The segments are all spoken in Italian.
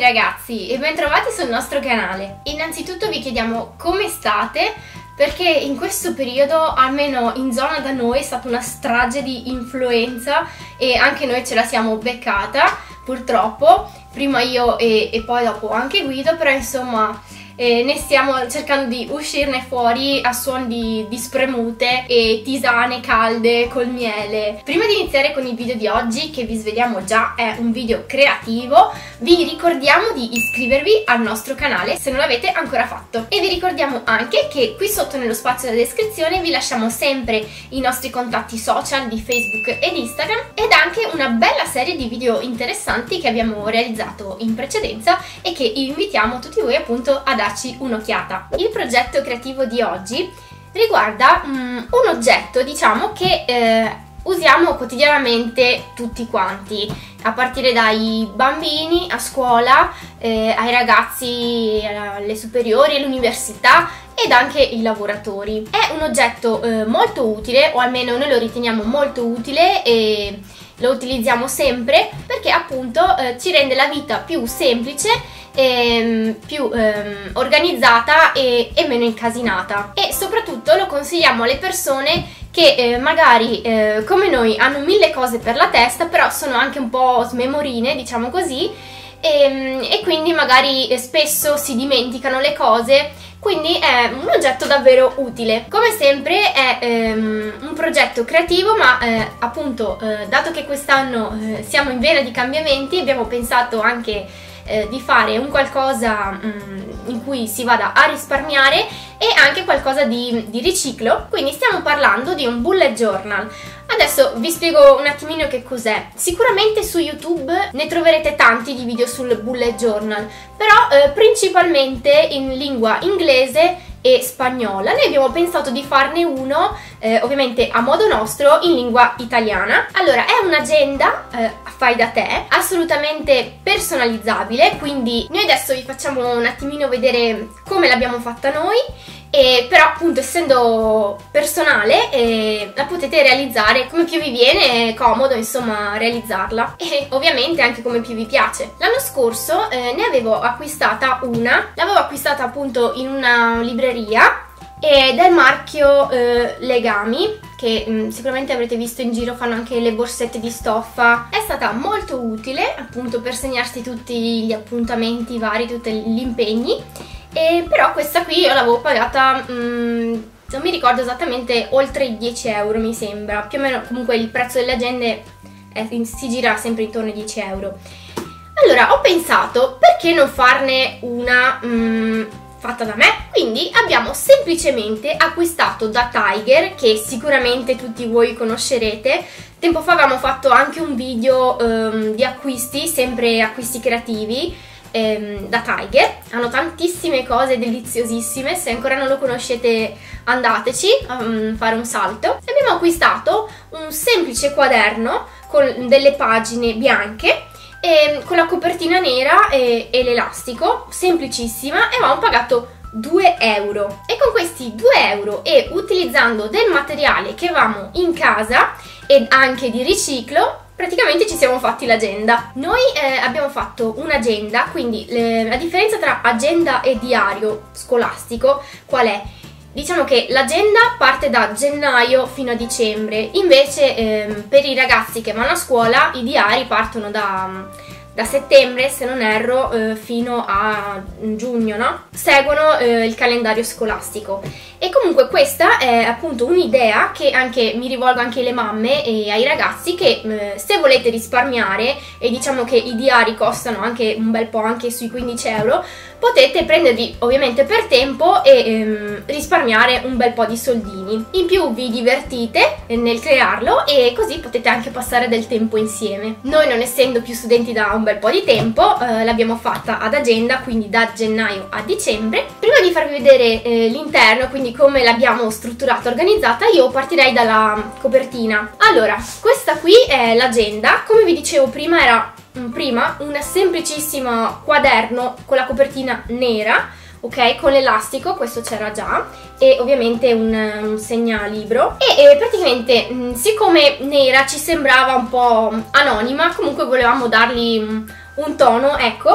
ragazzi e bentrovati sul nostro canale. Innanzitutto vi chiediamo come state, perché in questo periodo, almeno in zona da noi, è stata una strage di influenza e anche noi ce la siamo beccata, purtroppo, prima io e poi dopo anche Guido, però insomma ne stiamo cercando di uscirne fuori a suon di spremute e tisane calde col miele. Prima di iniziare con il video di oggi, che vi svegliamo già è un video creativo, vi ricordiamo di iscrivervi al nostro canale se non l'avete ancora fatto, e vi ricordiamo anche che qui sotto nello spazio della descrizione vi lasciamo sempre i nostri contatti social di Facebook ed Instagram, ed anche una bella serie di video interessanti che abbiamo realizzato in precedenza e che invitiamo tutti voi appunto a darci un'occhiata. Il progetto creativo di oggi riguarda un oggetto, diciamo, che usiamo quotidianamente tutti quanti, a partire dai bambini a scuola, ai ragazzi alle superiori, all'università ed anche i lavoratori. È un oggetto molto utile, o almeno noi lo riteniamo molto utile e lo utilizziamo sempre perché appunto ci rende la vita più semplice, più organizzata e meno incasinata, e soprattutto lo consigliamo alle persone che magari come noi hanno mille cose per la testa, però sono anche un po' smemorine, diciamo così, e quindi magari spesso si dimenticano le cose. Quindi è un oggetto davvero utile. Come sempre è un progetto creativo, ma appunto dato che quest'anno siamo in vena di cambiamenti, abbiamo pensato anche di fare un qualcosa in cui si vada a risparmiare e anche qualcosa di riciclo. Quindi stiamo parlando di un bullet journal. Adesso vi spiego un attimino che cos'è. Sicuramente su YouTube ne troverete tanti di video sul bullet journal, però principalmente in lingua inglese e spagnola. Noi abbiamo pensato di farne uno ovviamente a modo nostro in lingua italiana. Allora, è un'agenda fai da te, assolutamente personalizzabile, quindi noi adesso vi facciamo un attimino vedere come l'abbiamo fatta noi, però appunto essendo personale la potete realizzare come più vi viene comodo, insomma, realizzarla, e ovviamente anche come più vi piace. L'anno scorso ne avevo acquistata una, l'avevo acquistata appunto in una libreria del marchio Legami, che sicuramente avrete visto in giro, fanno anche le borsette di stoffa. È stata molto utile appunto per segnarsi tutti gli appuntamenti vari, tutti gli impegni, però questa qui io l'avevo pagata, non mi ricordo esattamente, oltre i 10 euro mi sembra, più o meno. Comunque il prezzo delle agende si gira sempre intorno ai 10 euro. Allora ho pensato, perché non farne una fatta da me? Quindi abbiamo semplicemente acquistato da Tiger, che sicuramente tutti voi conoscerete. Tempo fa avevamo fatto anche un video di acquisti, sempre acquisti creativi, da Tiger. Hanno tantissime cose deliziosissime, se ancora non lo conoscete andateci a fare un salto. Abbiamo acquistato un semplice quaderno con delle pagine bianche con la copertina nera e l'elastico, semplicissima, e avevamo pagato 2 euro. E con questi 2 euro, e utilizzando del materiale che avevamo in casa ed anche di riciclo, praticamente ci siamo fatti l'agenda. Noi abbiamo fatto un'agenda, quindi la differenza tra agenda e diario scolastico qual è? Diciamo che l'agenda parte da gennaio fino a dicembre, invece per i ragazzi che vanno a scuola i diari partono da settembre, se non erro, fino a giugno, no? Seguono il calendario scolastico. E comunque questa è appunto un'idea che anche mi rivolgo anche alle mamme e ai ragazzi, che se volete risparmiare, e diciamo che i diari costano anche un bel po', anche sui 15 euro, potete prenderli ovviamente per tempo e risparmiare un bel po' di soldini. In più vi divertite nel crearlo e così potete anche passare del tempo insieme. Noi, non essendo più studenti da un bel po' di tempo, l'abbiamo fatta ad agenda, quindi da gennaio a dicembre. Prima di farvi vedere l'interno, quindi come l'abbiamo strutturata, organizzata, io partirei dalla copertina. Allora, questa qui è l'agenda. Come vi dicevo prima, era un semplicissimo quaderno con la copertina nera, ok, con l'elastico, questo c'era già, e ovviamente un segnalibro, e praticamente siccome nera ci sembrava un po' anonima, comunque volevamo dargli un tono, ecco,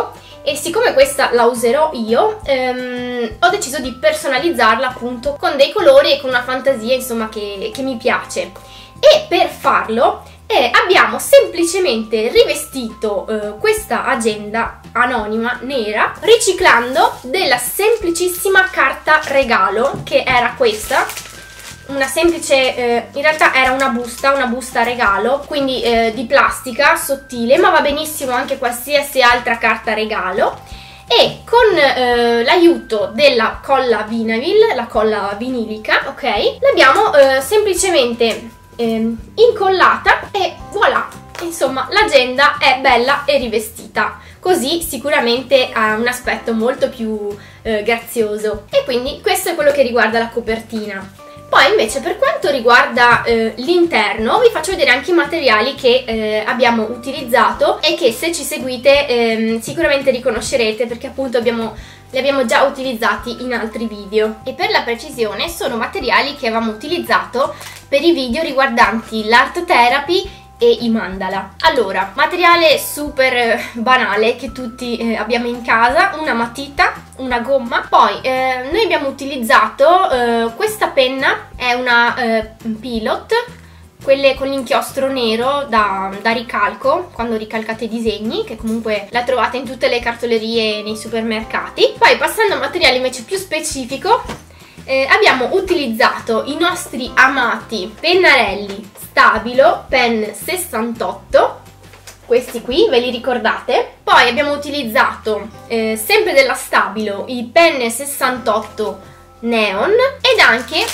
e siccome questa la userò io, ho deciso di personalizzarla appunto con dei colori e con una fantasia insomma che mi piace. E per farlo abbiamo semplicemente rivestito questa agenda anonima nera riciclando della semplicissima carta regalo, che era questa, una semplice, in realtà era una busta regalo, quindi di plastica sottile, ma va benissimo anche qualsiasi altra carta regalo. E con l'aiuto della colla Vinavil, la colla vinilica, ok, l'abbiamo semplicemente incollata e voilà, insomma l'agenda è bella e rivestita, così sicuramente ha un aspetto molto più grazioso. E quindi questo è quello che riguarda la copertina. Poi invece per quanto riguarda l'interno vi faccio vedere anche i materiali che abbiamo utilizzato e che se ci seguite sicuramente riconoscerete, perché appunto li abbiamo già utilizzati in altri video. E per la precisione sono materiali che avevamo utilizzato per i video riguardanti l'art therapy e i mandala. Allora, materiale super banale che tutti abbiamo in casa: una matita, una gomma. Poi noi abbiamo utilizzato questa penna, è una Pilot, quelle con l'inchiostro nero da ricalco, quando ricalcate i disegni, che comunque la trovate in tutte le cartolerie e nei supermercati. Poi passando a materiale invece più specifico, abbiamo utilizzato i nostri amati pennarelli Stabilo Pen 68, questi qui ve li ricordate. Poi abbiamo utilizzato sempre della Stabilo i Pen 68 Neon ed anche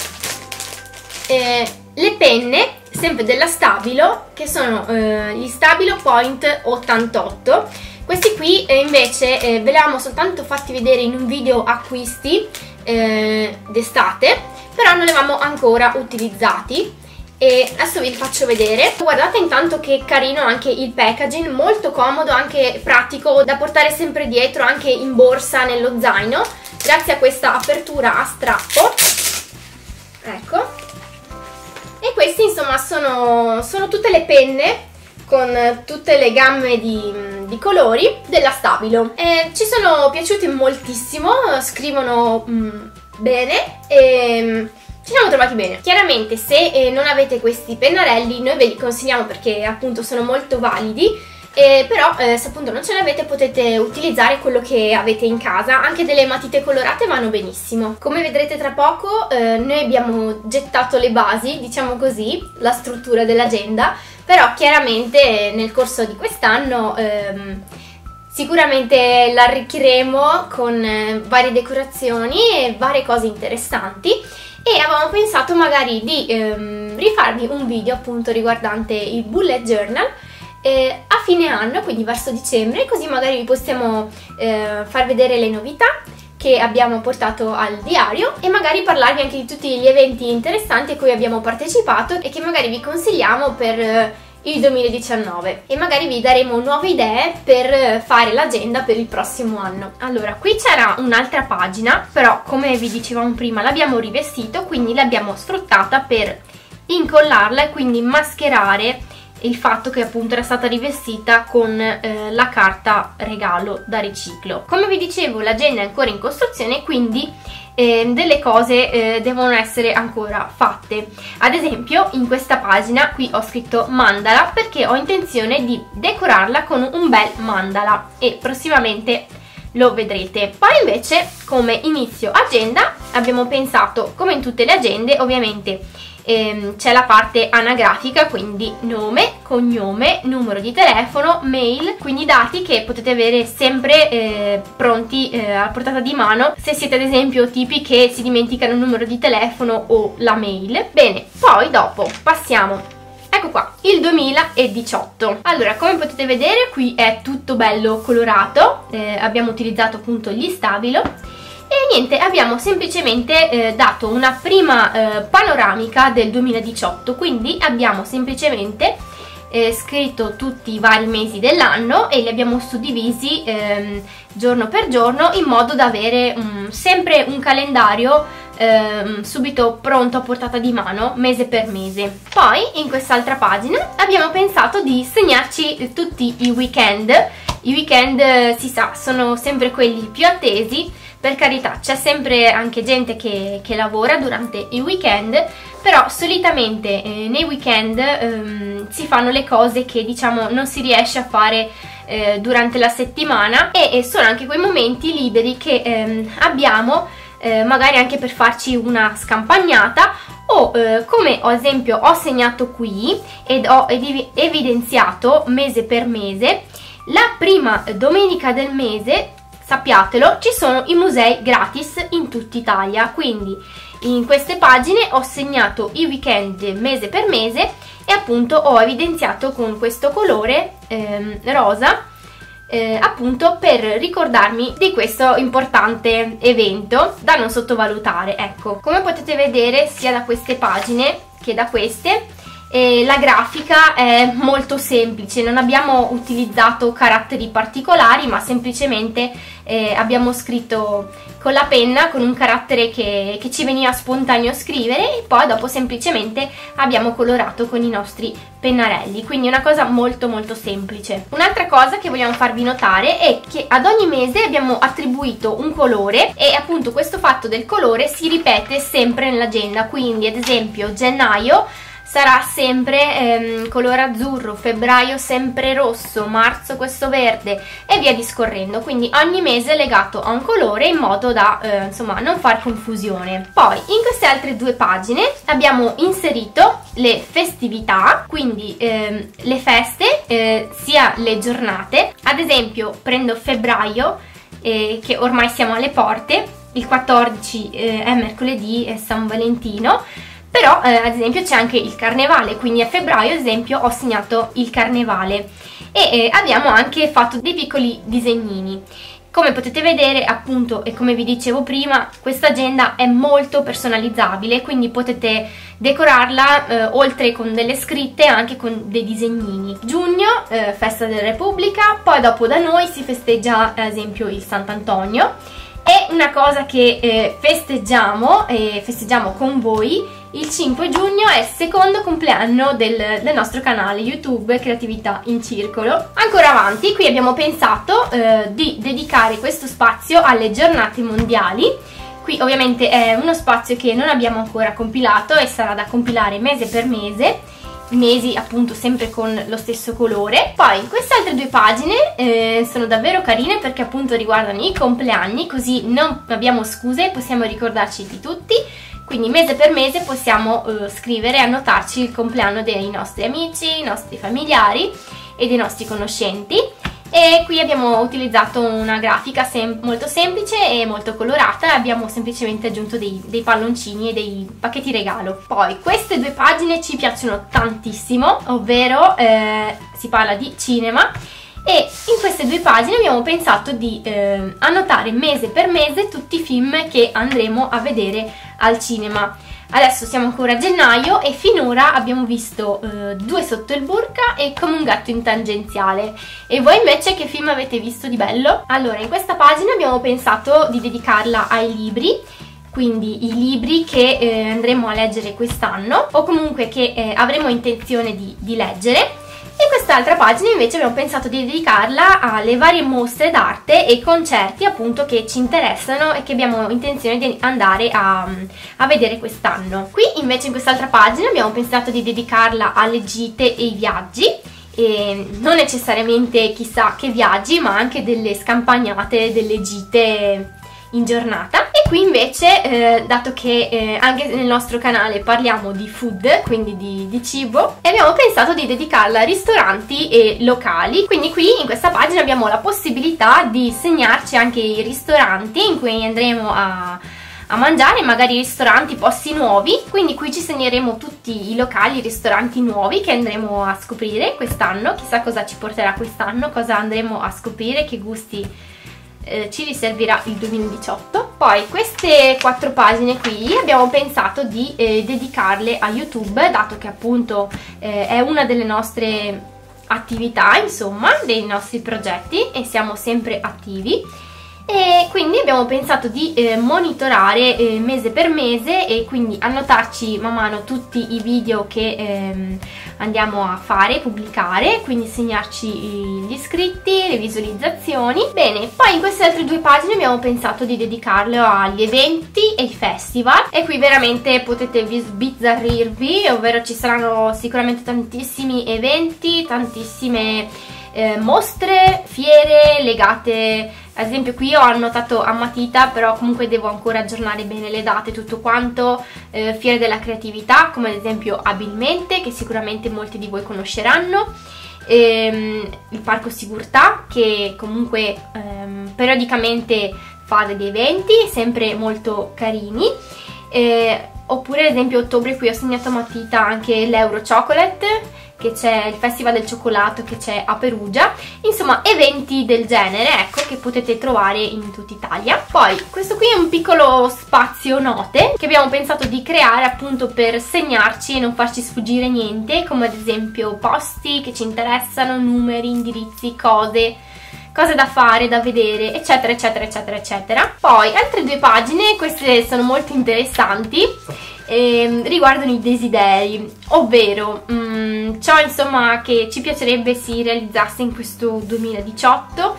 le penne sempre della Stabilo, che sono gli Stabilo Point 88. Questi qui invece ve li avevamo soltanto fatti vedere in un video acquisti d'estate, però non li avevamo ancora utilizzati e adesso vi li faccio vedere. Guardate intanto che carino anche il packaging, molto comodo, anche pratico da portare sempre dietro, anche in borsa, nello zaino, grazie a questa apertura a strappo, ecco. E questi insomma sono tutte le penne con tutte le gamme di colori della Stabilo. Ci sono piaciuti moltissimo, scrivono bene e ci siamo trovati bene. Chiaramente se non avete questi pennarelli noi ve li consigliamo perché appunto sono molto validi, però se appunto non ce l'avete potete utilizzare quello che avete in casa. Anche delle matite colorate vanno benissimo. Come vedrete tra poco noi abbiamo gettato le basi, diciamo così, la struttura dell'agenda, però chiaramente nel corso di quest'anno sicuramente l'arricchiremo con varie decorazioni e varie cose interessanti, e avevamo pensato magari di rifarvi un video appunto riguardante il bullet journal a fine anno, quindi verso dicembre, così magari vi possiamo far vedere le novità che abbiamo portato al diario e magari parlarvi anche di tutti gli eventi interessanti a cui abbiamo partecipato e che magari vi consigliamo per il 2019, e magari vi daremo nuove idee per fare l'agenda per il prossimo anno. Allora, qui c'era un'altra pagina, però come vi dicevamo prima l'abbiamo rivestito, quindi l'abbiamo sfruttata per incollarla e quindi mascherare il fatto che appunto era stata rivestita con la carta regalo da riciclo. Come vi dicevo, l'agenda è ancora in costruzione, quindi delle cose devono essere ancora fatte. Ad esempio in questa pagina qui ho scritto mandala perché ho intenzione di decorarla con un bel mandala e prossimamente lo vedrete. Poi invece come inizio agenda abbiamo pensato, come in tutte le agende ovviamente, c'è la parte anagrafica, quindi nome, cognome, numero di telefono, mail, quindi dati che potete avere sempre pronti a portata di mano se siete ad esempio tipi che si dimenticano il numero di telefono o la mail. Bene, poi dopo passiamo, ecco qua, il 2018. Allora, come potete vedere qui è tutto bello colorato, abbiamo utilizzato appunto gli Stabilo. E niente, abbiamo semplicemente dato una prima panoramica del 2018, quindi abbiamo semplicemente scritto tutti i vari mesi dell'anno e li abbiamo suddivisi giorno per giorno in modo da avere sempre un calendario subito pronto a portata di mano mese per mese. Poi in quest'altra pagina abbiamo pensato di segnarci tutti i weekend I weekend, si sa, sono sempre quelli più attesi. Per carità, c'è sempre anche gente che lavora durante i weekend, però solitamente nei weekend si fanno le cose che, diciamo, non si riesce a fare durante la settimana, e sono anche quei momenti liberi che abbiamo magari anche per farci una scampagnata, o come ad esempio ho segnato qui ed ho evidenziato mese per mese, la prima domenica del mese, sappiatelo, ci sono i musei gratis in tutta Italia. Quindi in queste pagine ho segnato i weekend mese per mese e appunto ho evidenziato con questo colore rosa, appunto per ricordarmi di questo importante evento da non sottovalutare. Ecco, come potete vedere sia da queste pagine che da queste, la grafica è molto semplice, non abbiamo utilizzato caratteri particolari, ma semplicemente abbiamo scritto con la penna, con un carattere che ci veniva spontaneo scrivere, e poi dopo semplicemente abbiamo colorato con i nostri pennarelli, quindi una cosa molto molto semplice. Un'altra cosa che vogliamo farvi notare è che ad ogni mese abbiamo attribuito un colore, e appunto questo fatto del colore si ripete sempre nell'agenda. Quindi ad esempio gennaio sarà sempre colore azzurro, febbraio sempre rosso, marzo questo verde e via discorrendo. Quindi ogni mese è legato a un colore, in modo da insomma non far confusione. Poi in queste altre due pagine abbiamo inserito le festività, quindi le feste, sia le giornate. Ad esempio prendo febbraio, che ormai siamo alle porte, il 14 è mercoledì, è San Valentino. Però ad esempio c'è anche il carnevale, quindi a febbraio ad esempio ho segnato il carnevale, e abbiamo anche fatto dei piccoli disegnini. Come potete vedere appunto, e come vi dicevo prima, questa agenda è molto personalizzabile, quindi potete decorarla oltre con delle scritte anche con dei disegnini. Giugno, festa della Repubblica, poi dopo da noi si festeggia ad esempio il Sant'Antonio, e una cosa che festeggiamo con voi: il 5 giugno è il secondo compleanno del nostro canale YouTube Creatività in Circolo. Ancora avanti, qui abbiamo pensato di dedicare questo spazio alle giornate mondiali. Qui ovviamente è uno spazio che non abbiamo ancora compilato e sarà da compilare mese per mese, mesi appunto sempre con lo stesso colore. Poi queste altre due pagine sono davvero carine, perché appunto riguardano i compleanni, così non abbiamo scuse e possiamo ricordarci di tutti. Quindi mese per mese possiamo scrivere e annotarci il compleanno dei nostri amici, i nostri familiari e dei nostri conoscenti. E qui abbiamo utilizzato una grafica molto semplice e molto colorata, e abbiamo semplicemente aggiunto dei palloncini e dei pacchetti regalo. Poi queste due pagine ci piacciono tantissimo, ovvero si parla di cinema, e in queste due pagine abbiamo pensato di annotare mese per mese tutti i film che andremo a vedere al cinema. Adesso siamo ancora a gennaio e finora abbiamo visto Due sotto il burka e Come un gatto in tangenziale. E voi invece che film avete visto di bello? Allora, in questa pagina abbiamo pensato di dedicarla ai libri, quindi i libri che andremo a leggere quest'anno, o comunque che avremo intenzione di leggere. E quest'altra pagina invece abbiamo pensato di dedicarla alle varie mostre d'arte e concerti appunto che ci interessano e che abbiamo intenzione di andare a vedere quest'anno. Qui invece in quest'altra pagina abbiamo pensato di dedicarla alle gite e ai viaggi, e non necessariamente chissà che viaggi, ma anche delle scampagnate, delle gite in giornata. E qui invece dato che anche nel nostro canale parliamo di food, quindi di cibo, e abbiamo pensato di dedicarla a ristoranti e locali. Quindi qui in questa pagina abbiamo la possibilità di segnarci anche i ristoranti in cui andremo a mangiare, magari ristoranti, posti nuovi. Quindi qui ci segneremo tutti i locali, i ristoranti nuovi che andremo a scoprire quest'anno. Chissà cosa ci porterà quest'anno, cosa andremo a scoprire, che gusti ci riserverà il 2018. Poi queste 4 pagine qui abbiamo pensato di dedicarle a YouTube, dato che appunto è una delle nostre attività, insomma, dei nostri progetti, e siamo sempre attivi. E quindi abbiamo pensato di monitorare mese per mese e quindi annotarci man mano tutti i video che andiamo a fare, pubblicare, quindi segnarci gli iscritti, le visualizzazioni. Bene, poi in queste altre due pagine abbiamo pensato di dedicarle agli eventi e ai festival, e qui veramente potete sbizzarrirvi, ovvero ci saranno sicuramente tantissimi eventi, tantissime mostre, fiere legate. Ad esempio qui ho annotato a matita, però comunque devo ancora aggiornare bene le date, tutto quanto. Fiere della creatività, come ad esempio Abilmente, che sicuramente molti di voi conosceranno. Il Parco Sigurtà, che comunque periodicamente fa degli eventi sempre molto carini. Oppure ad esempio a ottobre qui ho segnato a matita anche l'Euro Chocolate, che c'è il Festival del Cioccolato che c'è a Perugia. Insomma, eventi del genere, ecco, che potete trovare in tutta Italia. Poi questo qui è un piccolo spazio note che abbiamo pensato di creare appunto per segnarci e non farci sfuggire niente, come ad esempio posti che ci interessano, numeri, indirizzi, cose da fare, da vedere, eccetera eccetera eccetera eccetera. Poi altre due pagine, queste sono molto interessanti, riguardano i desideri, ovvero ciò insomma che ci piacerebbe si realizzasse in questo 2018,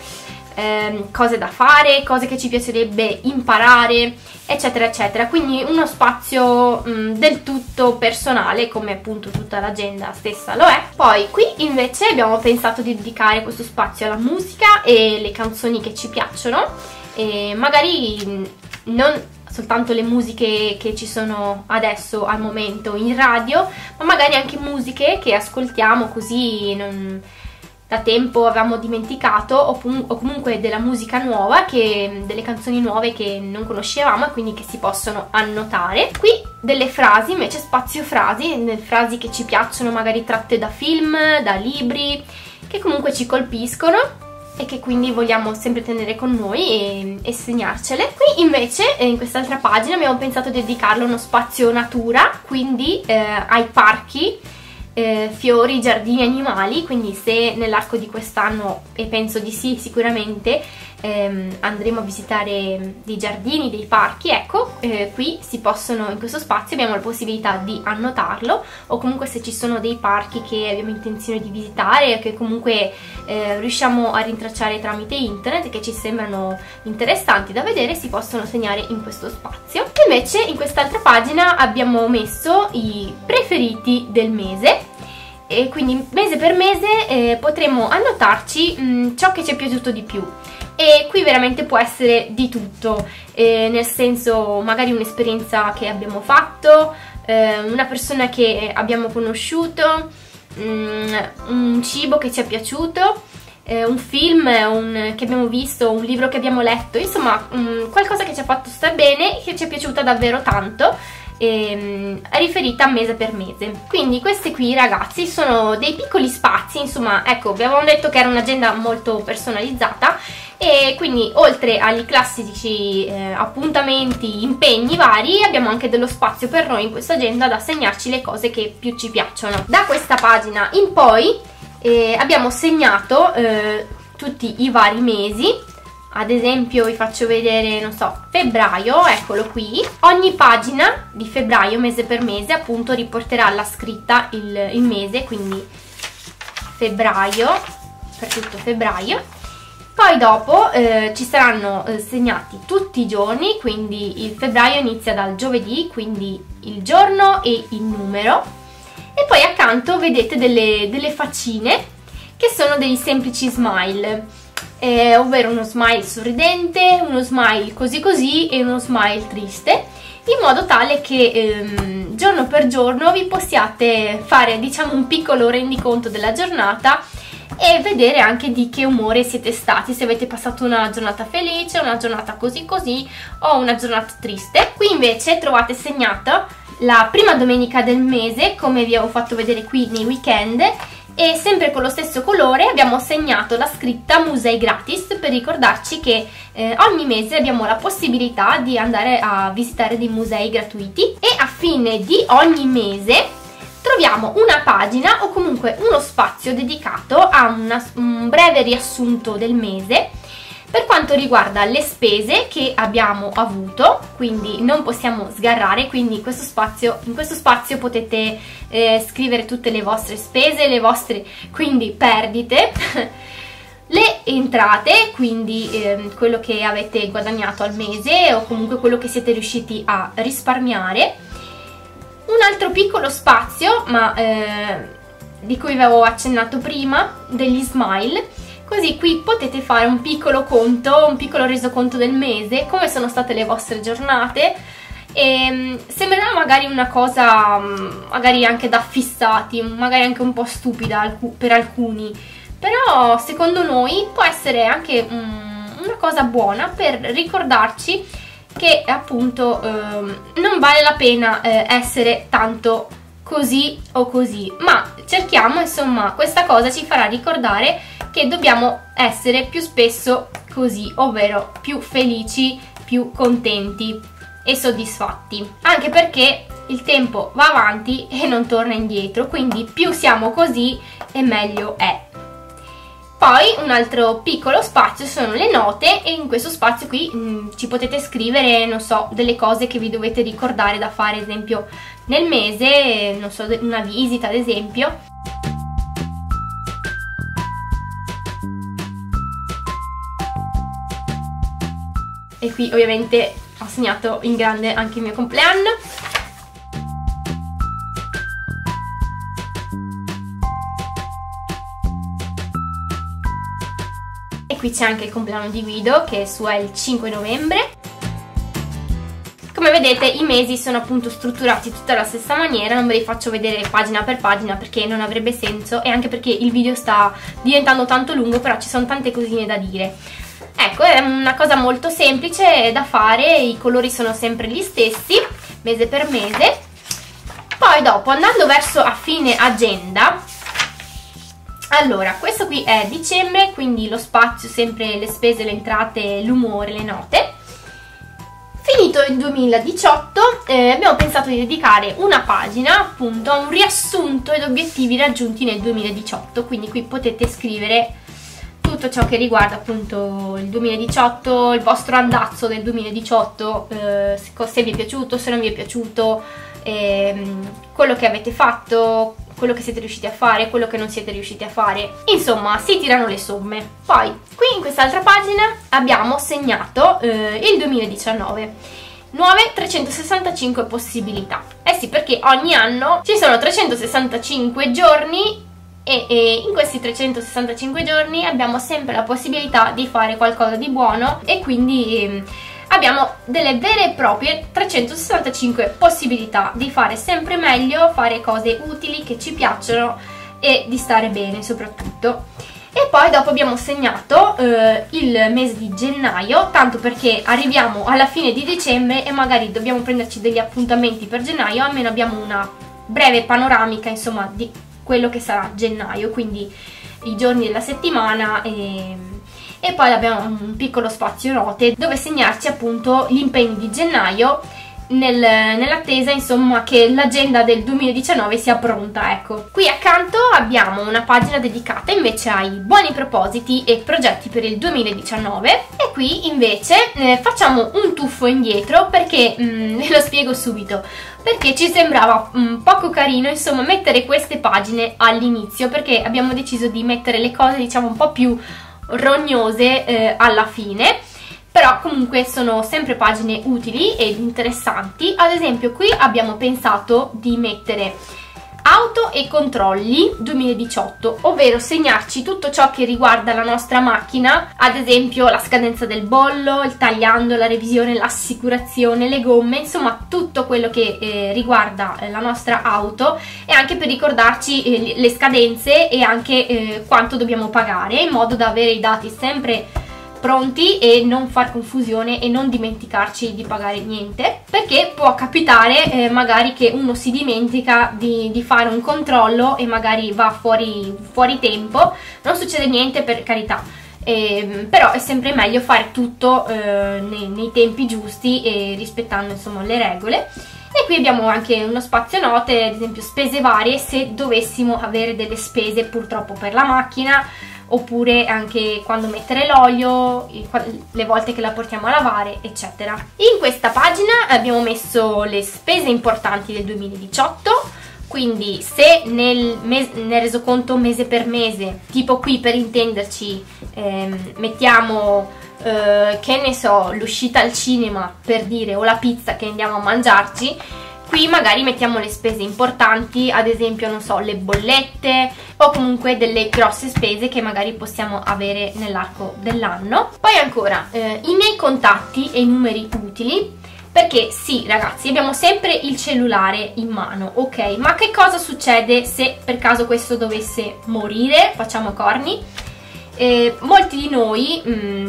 cose da fare, cose che ci piacerebbe imparare, eccetera eccetera. Quindi uno spazio del tutto personale, come appunto tutta l'agenda stessa lo è. Poi qui invece abbiamo pensato di dedicare questo spazio alla musica e le canzoni che ci piacciono, e magari non soltanto le musiche che ci sono adesso al momento in radio, ma magari anche musiche che ascoltiamo così da tempo avevamo dimenticato, o comunque della musica nuova, delle canzoni nuove che non conoscevamo e quindi che si possono annotare. Qui delle frasi, invece spazio frasi, frasi che ci piacciono, magari tratte da film, da libri, che comunque ci colpiscono e che quindi vogliamo sempre tenere con noi e segnarcele. Qui invece in quest'altra pagina abbiamo pensato di dedicarlo a uno spazio natura, quindi ai parchi, fiori, giardini, animali. Quindi se nell'arco di quest'anno, e penso di sì sicuramente, andremo a visitare dei giardini, dei parchi, ecco, qui si possono, in questo spazio abbiamo la possibilità di annotarlo, o comunque se ci sono dei parchi che abbiamo intenzione di visitare, che comunque riusciamo a rintracciare tramite internet, che ci sembrano interessanti da vedere, si possono segnare in questo spazio. E invece in quest'altra pagina abbiamo messo i preferiti del mese, e quindi mese per mese potremo annotarci ciò che ci è piaciuto di più. E qui veramente può essere di tutto, nel senso magari un'esperienza che abbiamo fatto, una persona che abbiamo conosciuto, un cibo che ci è piaciuto, un film che abbiamo visto, un libro che abbiamo letto, insomma qualcosa che ci ha fatto stare bene, che ci è piaciuta davvero tanto, riferita mese per mese. Quindi questi qui ragazzi sono dei piccoli spazi, insomma ecco, vi avevamo detto che era un'agenda molto personalizzata, e quindi oltre agli classici appuntamenti, impegni vari, abbiamo anche dello spazio per noi in questa agenda da segnarci le cose che più ci piacciono. Da questa pagina in poi abbiamo segnato tutti i vari mesi. Ad esempio vi faccio vedere, non so, febbraio, eccolo qui. Ogni pagina di febbraio, mese per mese, appunto riporterà la scritta il mese, quindi febbraio, per tutto febbraio. Poi dopo ci saranno segnati tutti i giorni, quindi il febbraio inizia dal giovedì, quindi il giorno e il numero. E poi accanto vedete delle faccine che sono dei semplici smile, ovvero uno smile sorridente, uno smile così così e uno smile triste, in modo tale che giorno per giorno vi possiate fare, diciamo, un piccolo rendiconto della giornata e vedere anche di che umore siete stati, se avete passato una giornata felice, una giornata così così o una giornata triste. Qui invece trovate segnata la prima domenica del mese, come vi avevo fatto vedere qui nei weekend, e sempre con lo stesso colore abbiamo segnato la scritta musei gratis, per ricordarci che ogni mese abbiamo la possibilità di andare a visitare dei musei gratuiti, e a fine di ogni mese troviamo una pagina o comunque uno spazio dedicato a un breve riassunto del mese, Per quanto riguarda le spese che abbiamo avuto, quindi non possiamo sgarrare, quindi in questo spazio potete scrivere tutte le vostre spese, le vostre quindi perdite, le entrate, quindi quello che avete guadagnato al mese o comunque quello che siete riusciti a risparmiare. Un altro piccolo spazio, ma di cui vi avevo accennato prima, degli smile. Così qui potete fare un piccolo conto, un piccolo resoconto del mese, come sono state le vostre giornate. E sembrerà magari una cosa magari anche da fissati, magari anche un po' stupida per alcuni, però secondo noi può essere anche una cosa buona per ricordarci che appunto non vale la pena essere tanto così o così, ma cerchiamo, insomma, questa cosa ci farà ricordare che dobbiamo essere più spesso così, ovvero più felici, più contenti e soddisfatti, anche perché il tempo va avanti e non torna indietro, quindi più siamo così e meglio è. Poi un altro piccolo spazio sono le note, e in questo spazio qui ci potete scrivere, non so, delle cose che vi dovete ricordare da fare, ad esempio nel mese, non so, una visita ad esempio. E qui ovviamente ho segnato in grande anche il mio compleanno. E qui c'è anche il compleanno di Guido, che è il 5 novembre. Come vedete i mesi sono appunto strutturati tutti alla stessa maniera, non ve li faccio vedere pagina per pagina perché non avrebbe senso, e anche perché il video sta diventando tanto lungo, però ci sono tante cosine da dire. Ecco, è una cosa molto semplice da fare, i colori sono sempre gli stessi, mese per mese. Poi dopo, andando verso a fine agenda, allora, questo qui è dicembre, quindi lo spazio, sempre le spese, le entrate, l'umore, le note. Finito il 2018, abbiamo pensato di dedicare una pagina appunto a un riassunto ed obiettivi raggiunti nel 2018, quindi qui potete scrivere tutto ciò che riguarda appunto il 2018, il vostro andazzo del 2018, se vi è piaciuto, se non vi è piaciuto, quello che avete fatto, quello che siete riusciti a fare, quello che non siete riusciti a fare, insomma si tirano le somme. Poi qui in quest'altra pagina abbiamo segnato il 2019, nuove 365 possibilità. Eh sì, perché ogni anno ci sono 365 giorni e in questi 365 giorni abbiamo sempre la possibilità di fare qualcosa di buono, e quindi abbiamo delle vere e proprie 365 possibilità di fare sempre meglio, fare cose utili che ci piacciono e di stare bene soprattutto. E poi dopo abbiamo segnato il mese di gennaio, tanto perché arriviamo alla fine di dicembre e magari dobbiamo prenderci degli appuntamenti per gennaio, almeno abbiamo una breve panoramica, insomma, di quello che sarà gennaio, quindi i giorni della settimana, e poi abbiamo un piccolo spazio note dove segnarci appunto gli impegni di gennaio, nell'attesa insomma che l'agenda del 2019 sia pronta. Ecco, qui accanto abbiamo una pagina dedicata invece ai buoni propositi e progetti per il 2019, e qui invece facciamo un tuffo indietro perché ve lo spiego subito, perché ci sembrava poco carino insomma mettere queste pagine all'inizio, perché abbiamo deciso di mettere le cose diciamo un po' più rognose alla fine. Però comunque sono sempre pagine utili ed interessanti. Ad esempio qui abbiamo pensato di mettere auto e controlli 2018, ovvero segnarci tutto ciò che riguarda la nostra macchina, ad esempio la scadenza del bollo, il tagliando, la revisione, l'assicurazione, le gomme, insomma tutto quello che riguarda la nostra auto, e anche per ricordarci le scadenze e anche quanto dobbiamo pagare, in modo da avere i dati sempre pronti e non far confusione e non dimenticarci di pagare niente, perché può capitare magari che uno si dimentica di fare un controllo e magari va fuori tempo. Non succede niente, per carità, però è sempre meglio fare tutto nei tempi giusti e rispettando insomma le regole. E qui abbiamo anche uno spazio note, ad esempio spese varie, se dovessimo avere delle spese purtroppo per la macchina, oppure anche quando mettere l'olio, le volte che la portiamo a lavare, eccetera. In questa pagina abbiamo messo le spese importanti del 2018, quindi se nel resoconto mese per mese, tipo qui per intenderci, mettiamo che ne so, l'uscita al cinema per dire, o la pizza che andiamo a mangiarci, qui magari mettiamo le spese importanti, ad esempio, non so, le bollette o comunque delle grosse spese che magari possiamo avere nell'arco dell'anno. Poi ancora i miei contatti e i numeri utili, perché sì ragazzi, abbiamo sempre il cellulare in mano, ok? Ma che cosa succede se per caso questo dovesse morire? Facciamo corni. Molti di noi,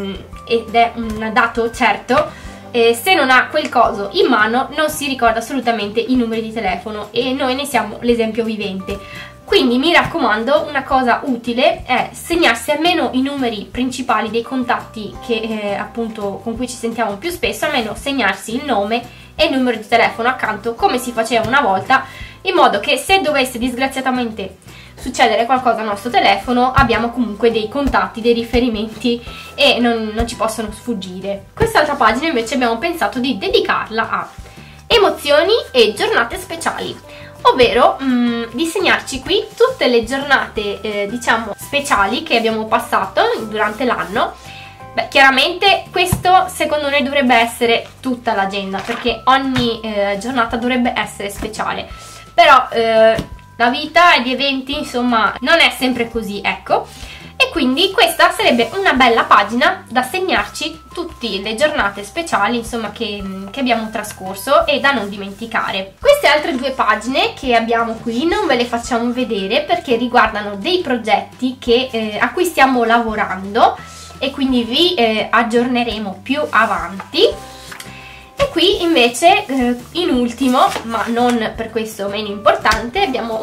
ed è un dato certo, se non ha quel coso in mano non si ricorda assolutamente i numeri di telefono, e noi ne siamo l'esempio vivente. Quindi mi raccomando, una cosa utile è segnarsi almeno i numeri principali dei contatti che appunto con cui ci sentiamo più spesso, almeno segnarsi il nome e il numero di telefono accanto come si faceva una volta, in modo che se dovesse disgraziatamente succedere qualcosa al nostro telefono abbiamo comunque dei contatti, dei riferimenti e non ci possono sfuggire. Quest'altra pagina invece abbiamo pensato di dedicarla a emozioni e giornate speciali, ovvero di segnarci qui tutte le giornate diciamo speciali che abbiamo passato durante l'anno. Beh, chiaramente questo secondo noi dovrebbe essere tutta l'agenda, perché ogni giornata dovrebbe essere speciale, però la vita e gli eventi insomma non è sempre così, ecco, e quindi questa sarebbe una bella pagina da segnarci tutte le giornate speciali insomma che abbiamo trascorso e da non dimenticare. Queste altre due pagine che abbiamo qui non ve le facciamo vedere perché riguardano dei progetti a cui stiamo lavorando e quindi vi aggiorneremo più avanti. E qui invece in ultimo, ma non per questo meno importante, abbiamo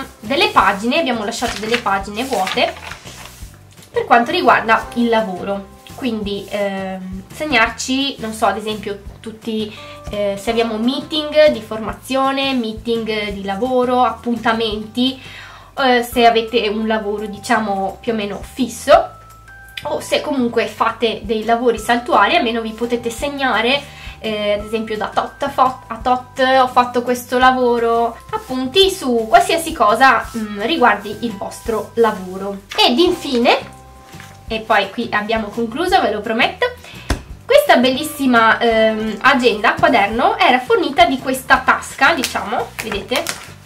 abbiamo lasciato delle pagine vuote per quanto riguarda il lavoro. Quindi segnarci, non so, ad esempio tutti se abbiamo meeting di formazione, meeting di lavoro, appuntamenti, se avete un lavoro diciamo più o meno fisso, o se comunque fate dei lavori saltuari, almeno vi potete segnare ad esempio da tot a tot ho fatto questo lavoro, appunti su qualsiasi cosa riguardi il vostro lavoro. Ed infine, e poi qui abbiamo concluso, ve lo prometto, questa bellissima agenda quaderno era fornita di questa tasca, diciamo, vedete,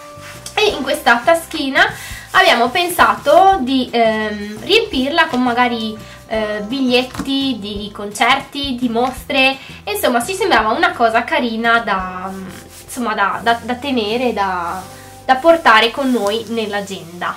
e in questa taschina abbiamo pensato di riempirla con magari biglietti di concerti, di mostre, insomma ci sembrava una cosa carina da tenere, da portare con noi nell'agenda.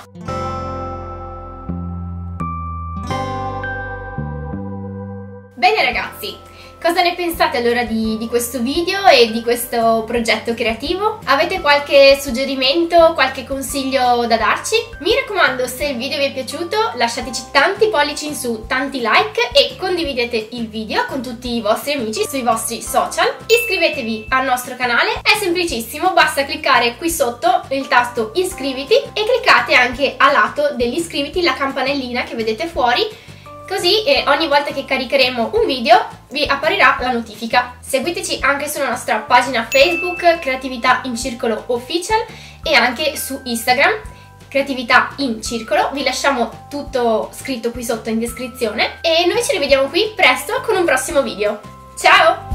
Bene ragazzi, cosa ne pensate allora di questo video e di questo progetto creativo? Avete qualche suggerimento, qualche consiglio da darci? Mi raccomando, se il video vi è piaciuto lasciateci tanti pollici in su, tanti like e condividete il video con tutti i vostri amici sui vostri social. Iscrivetevi al nostro canale, è semplicissimo, basta cliccare qui sotto il tasto iscriviti e cliccate anche a lato dell'iscriviti la campanellina che vedete fuori. Così ogni volta che caricheremo un video vi apparirà la notifica. Seguiteci anche sulla nostra pagina Facebook Creatività in Circolo Official e anche su Instagram Creatività in Circolo. Vi lasciamo tutto scritto qui sotto in descrizione e noi ci rivediamo qui presto con un prossimo video. Ciao!